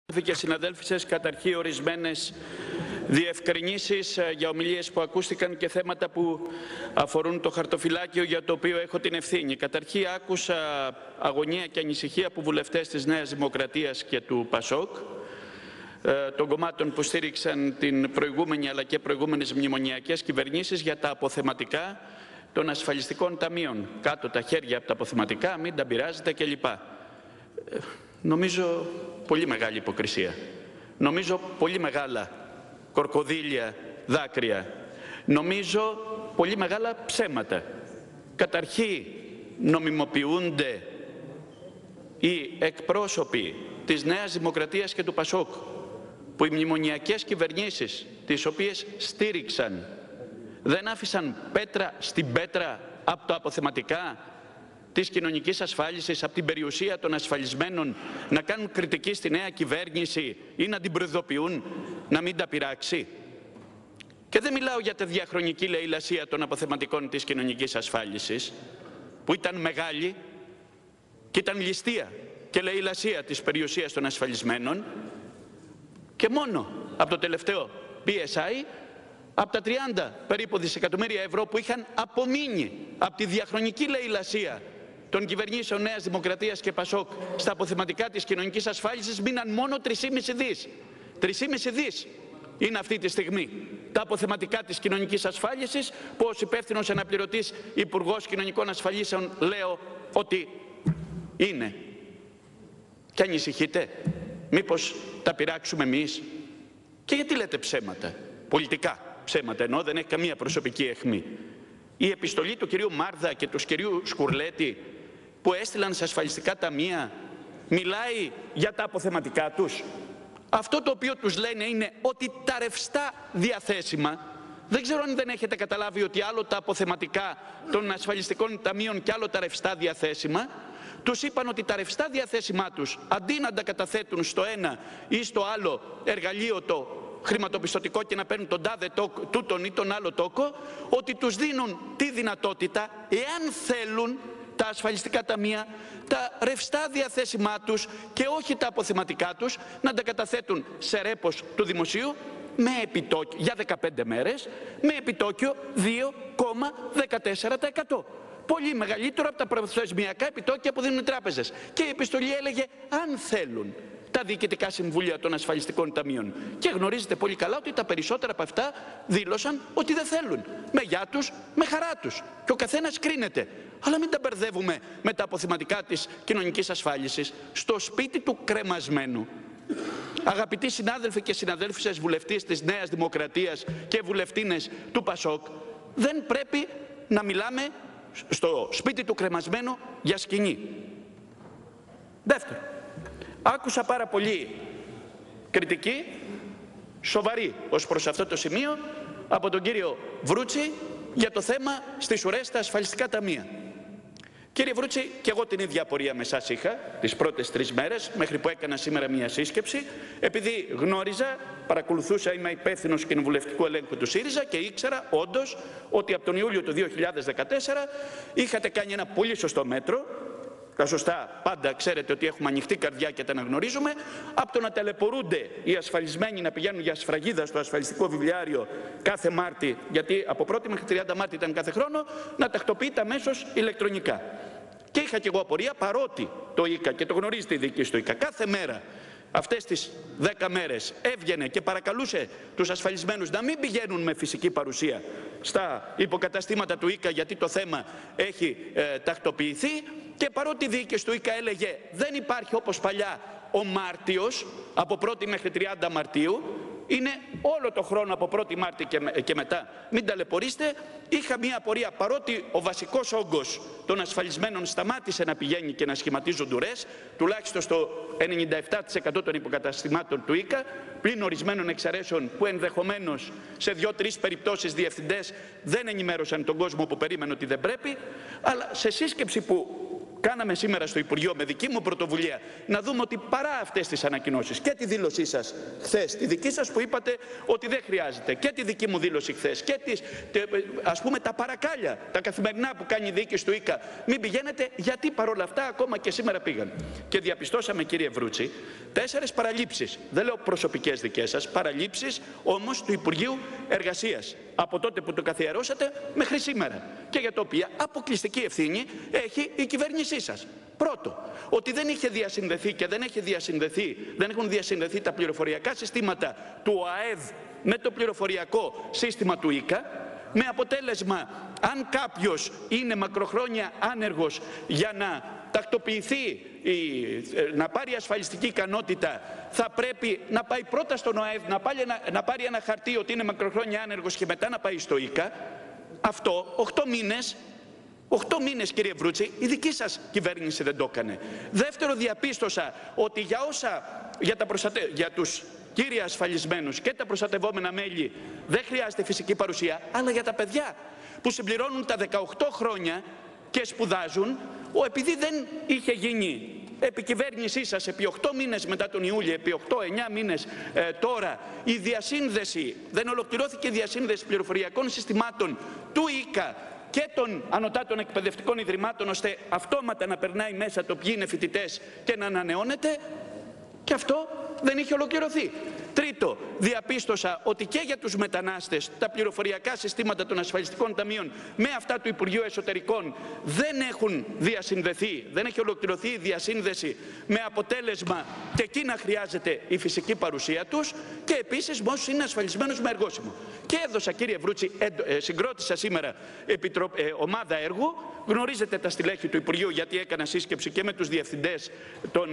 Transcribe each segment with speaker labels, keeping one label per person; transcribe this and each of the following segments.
Speaker 1: Και συναδέλφοι σας, καταρχήν ορισμένες διευκρινήσεις για ομιλίες που ακούστηκαν και θέματα που αφορούν το χαρτοφυλάκιο για το οποίο έχω την ευθύνη. Καταρχήν άκουσα αγωνία και ανησυχία από βουλευτές της Νέας Δημοκρατίας και του ΠΑΣΟΚ, των κομμάτων που στήριξαν την προηγούμενη αλλά και προηγούμενες μνημονιακές κυβερνήσεις για τα αποθεματικά των ασφαλιστικών ταμείων. Κάτω τα χέρια από τα αποθεματικά, μην τα πειράζετε κλπ. Νομίζω πολύ μεγάλη υποκρισία. Νομίζω πολύ μεγάλα κορκοδίλια δάκρυα. Νομίζω πολύ μεγάλα ψέματα. Καταρχήν νομιμοποιούνται οι εκπρόσωποι της Νέας Δημοκρατίας και του ΠΑΣΟΚ, που οι μνημονιακές κυβερνήσεις τις οποίες στήριξαν δεν άφησαν πέτρα στην πέτρα από τα αποθεματικά της κοινωνικής ασφάλισης, από την περιουσία των ασφαλισμένων, να κάνουν κριτική στη νέα κυβέρνηση ή να την προειδοποιούν να μην τα πειράξει. Και δεν μιλάω για τη διαχρονική λαιλασία των αποθεματικών της κοινωνικής ασφάλισης, που ήταν μεγάλη και ήταν ληστεία και λαιλασία της περιουσίας των ασφαλισμένων, και μόνο από το τελευταίο PSI, από τα 30 περίπου δισεκατομμύρια ευρώ που είχαν απομείνει από τη διαχρονική λαιλασία των κυβερνήσεων Νέας Δημοκρατίας και ΠΑΣΟΚ στα αποθεματικά της κοινωνικής ασφάλισης, μείναν μόνο 3,5 δις. 3,5 δις είναι αυτή τη στιγμή τα αποθεματικά της κοινωνικής ασφάλισης, που ως υπεύθυνος αναπληρωτής Υπουργός Κοινωνικών Ασφαλίσεων λέω ότι είναι. Και ανησυχείτε, μήπως τα πειράξουμε εμείς? Και γιατί λέτε ψέματα? Πολιτικά ψέματα εννοώ, δεν έχει καμία προσωπική αιχμή. Η επιστολή του κυρίου Μάρδα και του κυρίου Σκουρλέτη που έστειλαν σε ασφαλιστικά ταμεία μιλάει για τα αποθεματικά τους. Αυτό το οποίο τους λένε είναι ότι τα ρευστά διαθέσιμα, δεν ξέρω αν δεν έχετε καταλάβει ότι άλλο τα αποθεματικά των ασφαλιστικών ταμείων και άλλο τα ρευστά διαθέσιμα, τους είπαν ότι τα ρευστά διαθέσιμά τους, αντί να τα καταθέτουν στο ένα ή στο άλλο εργαλείο το χρηματοπιστωτικό και να παίρνουν τον τάδε τούτον ή τον άλλο τόκο, ότι τους δίνουν τη δυνατότητα, εάν θέλουν, τα ασφαλιστικά ταμεία, τα ρευστά διαθέσιμά τους και όχι τα αποθεματικά τους, να τα καταθέτουν σε ρέπος του δημοσίου με επιτόκιο, για 15 μέρες, με επιτόκιο 2,14%. Πολύ μεγαλύτερο από τα προθεσμιακά επιτόκια που δίνουν οι τράπεζες. Και η επιστολή έλεγε αν θέλουν τα διοικητικά συμβούλια των ασφαλιστικών ταμείων. Και γνωρίζετε πολύ καλά ότι τα περισσότερα από αυτά δήλωσαν ότι δεν θέλουν. Με γεια τους, με χαρά τους. Και ο καθένας κρίνεται. Αλλά μην τα μπερδεύουμε με τα αποθεματικά της κοινωνικής ασφάλισης. Στο σπίτι του κρεμασμένου, αγαπητοί συνάδελφοι και συναδέλφισες βουλευτές της Νέας Δημοκρατίας και βουλευτίνες του ΠΑΣΟΚ, δεν πρέπει να μιλάμε στο σπίτι του κρεμασμένου για σκηνή. Δεύτερον, άκουσα πάρα πολύ κριτική, σοβαρή ως προς αυτό το σημείο, από τον κύριο Βρούτση για το θέμα στις ουρές στα ασφαλιστικά ταμεία. Κύριε Βρούτση, και εγώ την ίδια απορία με εσάς είχα τις πρώτες 3 μέρες, μέχρι που έκανα σήμερα μια σύσκεψη, επειδή γνώριζα, παρακολουθούσα, είμαι υπεύθυνος κοινοβουλευτικού ελέγχου του ΣΥΡΙΖΑ και ήξερα όντως ότι από τον Ιούλιο του 2014 είχατε κάνει ένα πολύ σωστό μέτρο. Τα σωστά πάντα ξέρετε ότι έχουμε ανοιχτή καρδιά και τα αναγνωρίζουμε, από το να ταλαιπωρούνται οι ασφαλισμένοι να πηγαίνουν για σφραγίδα στο ασφαλιστικό βιβλιάριο κάθε Μάρτη, γιατί από 1η μέχρι 30 Μάρτη ήταν κάθε χρόνο, να τακτοποιείται αμέσως ηλεκτρονικά. Και είχα και εγώ απορία, παρότι το ΙΚΑ, και το γνωρίζετε οι διοικητές του ΙΚΑ, κάθε μέρα αυτές τις 10 μέρες έβγαινε και παρακαλούσε τους ασφαλισμένους να μην πηγαίνουν με φυσική παρουσία στα υποκαταστήματα του ΙΚΑ, γιατί το θέμα έχει τακτοποιηθεί, και παρότι η διοίκηση του ΙΚΑ έλεγε δεν υπάρχει όπως παλιά ο Μάρτιος από 1η μέχρι 30 Μαρτίου, είναι όλο το χρόνο από 1η Μάρτη και μετά, μην ταλαιπωρήστε, είχα μία απορία, παρότι ο βασικός όγκος των ασφαλισμένων σταμάτησε να πηγαίνει και να σχηματίζουν ουρές, τουλάχιστον στο 97% των υποκαταστημάτων του ΙΚΑ, πλην ορισμένων εξαιρέσεων που ενδεχομένως σε 2-3 περιπτώσεις διευθυντές δεν ενημέρωσαν τον κόσμο που περίμενε ότι δεν πρέπει, αλλά σε σύσκεψη που κάναμε σήμερα στο Υπουργείο με δική μου πρωτοβουλία, να δούμε ότι παρά αυτές τις ανακοινώσεις και τη δήλωσή σας χθες, τη δική σας που είπατε ότι δεν χρειάζεται, και τη δική μου δήλωση χθες και ας πούμε τα παρακάλια, τα καθημερινά που κάνει η διοίκηση του ΙΚΑ, μην πηγαίνετε, γιατί παρόλα αυτά ακόμα και σήμερα πήγαν. Και διαπιστώσαμε, κύριε Βρούτση, 4 παραλήψεις, δεν λέω προσωπικές δικές σας, παραλήψεις όμως του Υπουργείου Εργασίας, από τότε που το καθιερώσατε μέχρι σήμερα, και για το οποία αποκλειστική ευθύνη έχει η κυβέρνησή σας. Πρώτο, ότι δεν είχε διασυνδεθεί και δεν έχουν διασυνδεθεί τα πληροφοριακά συστήματα του ΟΑΕΔ με το πληροφοριακό σύστημα του ΙΚΑ, με αποτέλεσμα, αν κάποιος είναι μακροχρόνια άνεργος, για να τακτοποιηθεί, να πάρει ασφαλιστική ικανότητα, θα πρέπει να πάει πρώτα στον ΟΑΕΔ, να πάρει ένα χαρτί ότι είναι μακροχρόνια άνεργος και μετά να πάει στο ΙΚΑ. Αυτό 8 μήνες, κύριε Βρούτση, η δική σας κυβέρνηση δεν το έκανε. Δεύτερο, διαπίστωσα ότι για τους κύρια ασφαλισμένους και τα προστατευόμενα μέλη δεν χρειάζεται φυσική παρουσία, αλλά για τα παιδιά που συμπληρώνουν τα 18 χρόνια και σπουδάζουν, επειδή δεν είχε γίνει επικυβέρνησή σας επί 8 μήνες μετά τον Ιούλιο, επί 8-9 μήνες τώρα, η διασύνδεση, δεν ολοκληρώθηκε η διασύνδεση πληροφοριακών συστημάτων του ΙΚΑ και των ανωτάτων εκπαιδευτικών ιδρυμάτων, ώστε αυτόματα να περνάει μέσα το ποιοι είναι φοιτητές και να ανανεώνεται, και αυτό δεν είχε ολοκληρωθεί. Τρίτο, διαπίστωσα ότι και για τους μετανάστες τα πληροφοριακά συστήματα των ασφαλιστικών ταμείων με αυτά του Υπουργείου Εσωτερικών δεν έχουν διασυνδεθεί, δεν έχει ολοκληρωθεί η διασύνδεση, με αποτέλεσμα και εκεί να χρειάζεται η φυσική παρουσία τους, και επίσης με όσους είναι ασφαλισμένους με εργόσιμο. Και έδωσα, κύριε Βρούτση, συγκρότησα σήμερα ομάδα έργου. Γνωρίζετε τα στελέχη του Υπουργείου, γιατί έκανα σύσκεψη και με τους διευθυντές των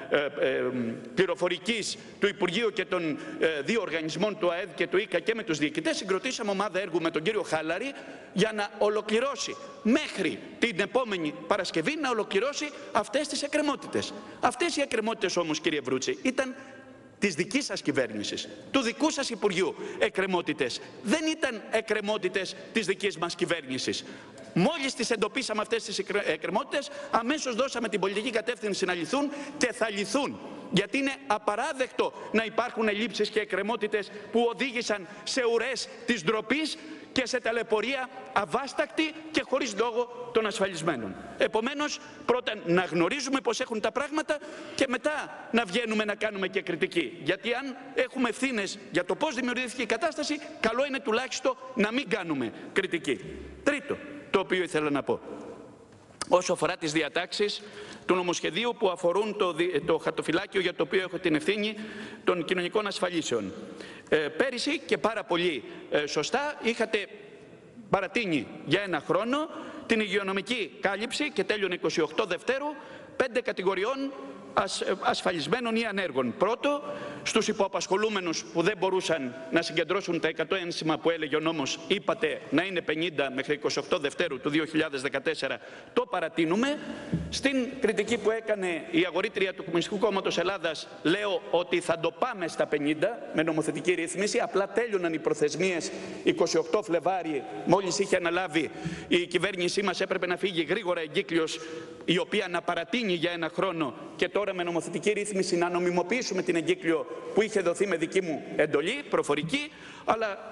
Speaker 1: πληροφορικής του Υπουργείου και των δύο οργανισμών του ΑΕΔ και του ΙΚΑ και με τους διοικητές. Συγκροτήσαμε ομάδα έργου με τον κύριο Χάλαρη για να ολοκληρώσει μέχρι την επόμενη Παρασκευή, να ολοκληρώσει αυτές τις εκκρεμότητες. Αυτές οι εκκρεμότητες όμως, κύριε Βρούτση, ήταν της δικής σας κυβέρνησης, του δικού σας Υπουργείου εκκρεμότητες. Δεν ήταν εκκρεμότητες της δικής μας κυβέρνησης. Μόλις τις εντοπίσαμε αυτές τις εκκρεμότητες, αμέσως δώσαμε την πολιτική κατεύθυνση να λυθούν, και θα λυθούν. Γιατί είναι απαράδεκτο να υπάρχουν ελλείψεις και εκκρεμότητες που οδήγησαν σε ουρές της ντροπής και σε ταλαιπωρία αβάστακτη και χωρίς λόγο των ασφαλισμένων. Επομένως, πρώτα να γνωρίζουμε πώς έχουν τα πράγματα και μετά να βγαίνουμε να κάνουμε και κριτική. Γιατί αν έχουμε ευθύνες για το πώς δημιουργήθηκε η κατάσταση, καλό είναι τουλάχιστον να μην κάνουμε κριτική. Τρίτο, το οποίο ήθελα να πω, όσο αφορά τις διατάξεις του νομοσχεδίου που αφορούν το χαρτοφυλάκιο για το οποίο έχω την ευθύνη των κοινωνικών ασφαλίσεων. Πέρυσι, και πάρα πολύ σωστά, είχατε παρατείνει για 1 χρόνο την υγειονομική κάλυψη, και τέλειωνε 28 Δευτέρου, 5 κατηγοριών ασφαλισμένων ή ανέργων. Πρώτο, στους υποαπασχολούμενους που δεν μπορούσαν να συγκεντρώσουν τα 100 ένσημα που έλεγε ο νόμος, είπατε να είναι 50 μέχρι 28 Δευτέρου του 2014, το παρατείνουμε. Στην κριτική που έκανε η αγορήτρια του Κομμουνιστικού Κόμματος Ελλάδας, λέω ότι θα το πάμε στα 50 με νομοθετική ρύθμιση, απλά τέλειωναν οι προθεσμίες 28 Φλεβάρι, μόλις είχε αναλάβει η κυβέρνησή μας, έπρεπε να φύγει γρήγορα εγκύκλειος, η οποία να παρατείνει για 1 χρόνο, και τώρα με νομοθετική ρύθμιση να νομιμοποιήσουμε την εγκύκλιο που είχε δοθεί με δική μου εντολή, προφορική, αλλά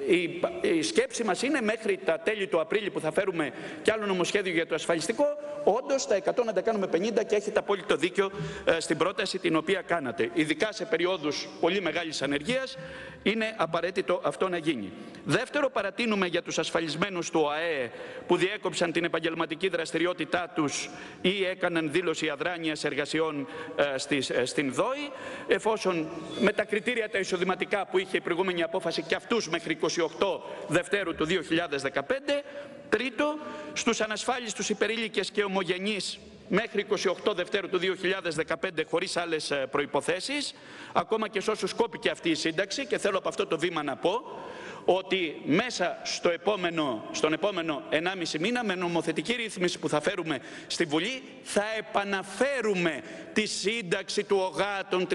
Speaker 1: η σκέψη μας είναι μέχρι τα τέλη του Απρίλη, που θα φέρουμε κι άλλο νομοσχέδιο για το ασφαλιστικό, όντως τα 100 να τα κάνουμε 50, και έχετε απόλυτο δίκιο στην πρόταση την οποία κάνατε. Ειδικά σε περιόδους πολύ μεγάλης ανεργίας είναι απαραίτητο αυτό να γίνει. Δεύτερο, παρατείνουμε για τους ασφαλισμένους του ΟΑΕ που διέκοψαν την επαγγελματική δραστηριότητά τους ή έκαναν δήλωση αδράνειας εργασιών στην ΔΟΗ, εφόσον με τα κριτήρια τα εισοδηματικά που είχε η προηγούμενη απόφαση, και αυτούς μέχρι 28 Δευτέρου του 2015. Τρίτο, στους ανασφάλιστους υπερήλικες και ομογενείς μέχρι 28 Δευτέρου του 2015 χωρίς άλλες προϋποθέσεις, ακόμα και σε όσους κόπηκε αυτή η σύνταξη, και θέλω από αυτό το βήμα να πω ότι μέσα στον επόμενο 1,5 μήνα, με νομοθετική ρύθμιση που θα φέρουμε στη Βουλή, θα επαναφέρουμε τη σύνταξη του ΟΓΑ των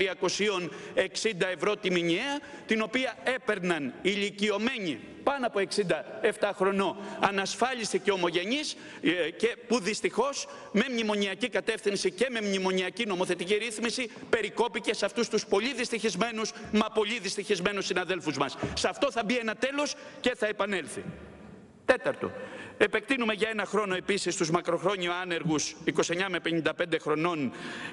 Speaker 1: 360 ευρώ τη μηνιαία, την οποία έπαιρναν ηλικιωμένοι πάνω από 67 χρονών, ανασφάλιστοι και ομογενείς, και που δυστυχώς με μνημονιακή κατεύθυνση και με μνημονιακή νομοθετική ρύθμιση περικόπηκε σε αυτούς τους πολύ δυστυχισμένους, μα πολύ δυστυχισμένους συναδέλφους μας. Σε αυτό θα μπει ένα τέλος και θα επανέλθει. Τέταρτο, επεκτείνουμε για 1 χρόνο επίσης τους μακροχρόνιο άνεργους 29 με 55 χρονών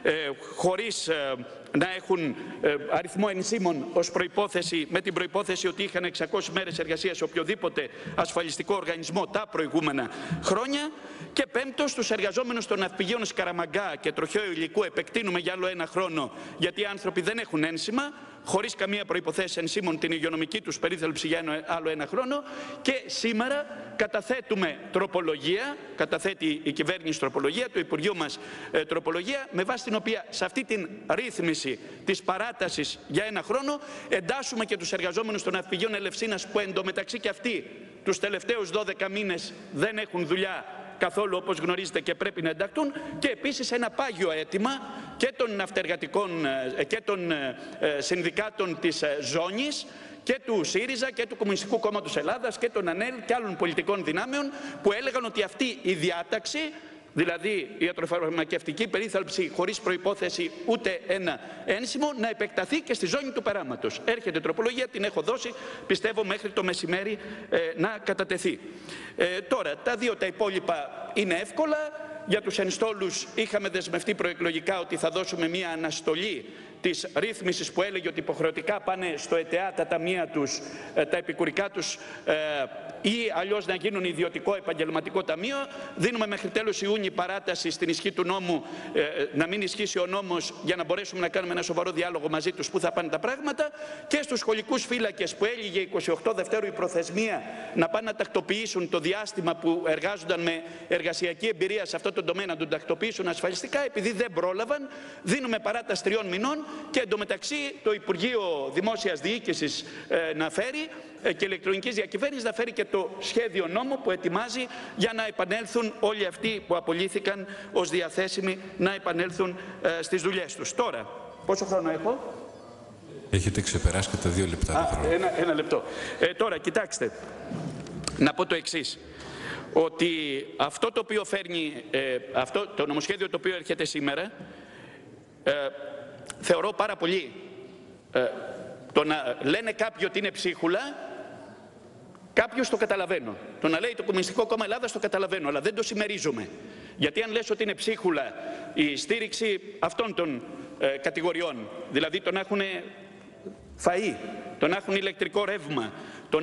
Speaker 1: χωρίς να έχουν αριθμό ενσύμων ως προϋπόθεση, με την προϋπόθεση ότι είχαν 600 μέρες εργασίας σε οποιοδήποτε ασφαλιστικό οργανισμό τα προηγούμενα χρόνια. Και πέμπτος, τους εργαζόμενους των ναυπηγείων Σκαραμαγκά και τροχαίου υλικού επεκτείνουμε για άλλο 1 χρόνο, γιατί οι άνθρωποι δεν έχουν ένσημα, χωρίς καμία προϋποθέση ενσύμων, την υγειονομική τους περίθαλψη για άλλο 1 χρόνο. Και σήμερα καταθέτουμε τροπολογία, καταθέτει η κυβέρνηση τροπολογία, το Υπουργείο μας τροπολογία, με βάση την οποία σε αυτή την ρύθμιση της παράτασης για 1 χρόνο εντάσσουμε και τους εργαζόμενους των ναυπηγείων Ελευσίνας, που εντωμεταξύ και αυτοί τους τελευταίους 12 μήνες δεν έχουν δουλειά καθόλου, όπως γνωρίζετε, και πρέπει να ενταχθούν. Και επίσης ένα πάγιο αίτημα και των ναυτεργατικών και των συνδικάτων της ζώνης και του ΣΥΡΙΖΑ και του Κομμουνιστικού Κόμματος Ελλάδας και των ΑΝΕΛ και άλλων πολιτικών δυνάμεων, που έλεγαν ότι αυτή η διάταξη, δηλαδή η ιατροφαρμακευτική περίθαλψη χωρίς προϋπόθεση ούτε ένα ένσημο, να επεκταθεί και στη ζώνη του περάματος. Έρχεται τροπολογία, την έχω δώσει, πιστεύω μέχρι το μεσημέρι να κατατεθεί. Τώρα, τα υπόλοιπα είναι εύκολα. Για τους ενστόλους είχαμε δεσμευτεί προεκλογικά ότι θα δώσουμε μία αναστολή της ρύθμισης που έλεγε ότι υποχρεωτικά πάνε στο ΕΤΕΑ τα ταμεία τους, τα επικουρικά τους, ή αλλιώς να γίνουν ιδιωτικό επαγγελματικό ταμείο. Δίνουμε μέχρι τέλος Ιούνιου παράταση στην ισχύ του νόμου, να μην ισχύσει ο νόμος, για να μπορέσουμε να κάνουμε ένα σοβαρό διάλογο μαζί τους πού θα πάνε τα πράγματα. Και στους σχολικούς φύλακες, που έλυγε 28 Δευτέρου η προθεσμία να πάνε να τακτοποιήσουν το διάστημα που εργάζονταν με εργασιακή εμπειρία σε αυτό το τομέα, να τον τακτοποιήσουν ασφαλιστικά, επειδή δεν πρόλαβαν, δίνουμε παράταση 3 μηνών. Και εντωμεταξύ το Υπουργείο Δημόσιας Διοίκησης να φέρει και ηλεκτρονικής διακυβέρνησης να φέρει και το σχέδιο νόμου που ετοιμάζει, για να επανέλθουν όλοι αυτοί που απολύθηκαν ως διαθέσιμοι, να επανέλθουν στις δουλειές τους. Τώρα, πόσο χρόνο έχω?
Speaker 2: Έχετε ξεπεράσει κατά 2 λεπτά.
Speaker 1: Ένα λεπτό. Τώρα, κοιτάξτε, να πω το εξής, ότι αυτό το οποίο φέρνει, το νομοσχέδιο το οποίο έρχεται σήμερα, θεωρώ πάρα πολύ το να λένε κάποιοι ότι είναι ψίχουλα, κάποιος το καταλαβαίνω. Το να λέει το Κομμουνιστικό Κόμμα Ελλάδας το καταλαβαίνω, αλλά δεν το συμμερίζομαι. Γιατί αν λες ότι είναι ψίχουλα η στήριξη αυτών των κατηγοριών, δηλαδή το να έχουν φαΐ, το να έχουν ηλεκτρικό ρεύμα, το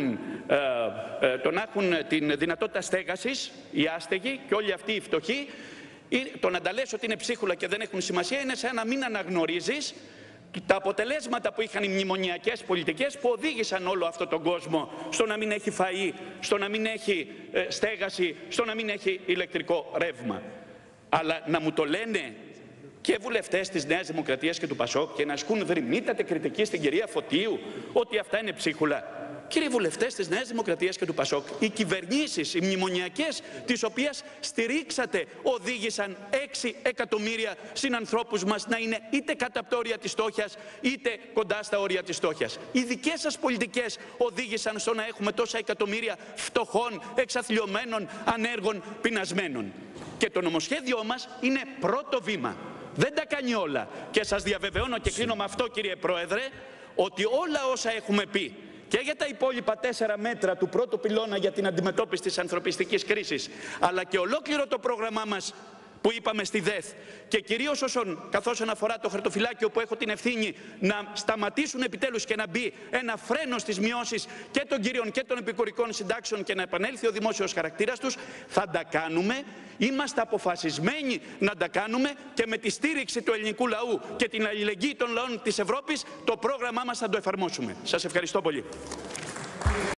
Speaker 1: να έχουν την δυνατότητα στέγασης, οι άστεγοι και όλοι αυτοί οι φτωχοί, το να τα λες ότι είναι ψίχουλα και δεν έχουν σημασία, είναι σαν να μην αναγνωρίζεις τα αποτελέσματα που είχαν οι μνημονιακές πολιτικές, που οδήγησαν όλο αυτόν τον κόσμο στο να μην έχει φαΐ, στο να μην έχει στέγαση, στο να μην έχει ηλεκτρικό ρεύμα. Αλλά να μου το λένε και βουλευτές της Νέας Δημοκρατίας και του ΠΑΣΟΚ και να ασκούν βρυμνήτατη κριτική στην κυρία Φωτίου ότι αυτά είναι ψίχουλα. Κύριοι βουλευτές της Νέας Δημοκρατίας και του ΠΑΣΟΚ, οι κυβερνήσεις, οι μνημονιακές, τις οποίες στηρίξατε, οδήγησαν 6 εκατομμύρια συνανθρώπους μας να είναι είτε κάτω από τα όρια της φτώχειας, είτε κοντά στα όρια της φτώχειας. Οι δικές σας πολιτικές οδήγησαν στο να έχουμε τόσα εκατομμύρια φτωχών, εξαθλιωμένων, ανέργων, πεινασμένων. Και το νομοσχέδιό μας είναι πρώτο βήμα. Δεν τα κάνει όλα. Και σας διαβεβαιώνω και κλείνω με αυτό, κύριε Πρόεδρε, ότι όλα όσα έχουμε πει και για τα υπόλοιπα 4 μέτρα του πρώτου πυλώνα για την αντιμετώπιση της ανθρωπιστικής κρίσης, αλλά και ολόκληρο το πρόγραμμά μας που είπαμε στη ΔΕΘ, και κυρίως καθώς αφορά το χαρτοφυλάκιο που έχω την ευθύνη να σταματήσουν επιτέλους και να μπει ένα φρένο στις μειώσεις και των κυρίων και των επικουρικών συντάξεων και να επανέλθει ο δημόσιος χαρακτήρας τους, θα τα κάνουμε. Είμαστε αποφασισμένοι να τα κάνουμε, και με τη στήριξη του ελληνικού λαού και την αλληλεγγύη των λαών της Ευρώπης το πρόγραμμά μας θα το εφαρμόσουμε. Σας ευχαριστώ πολύ.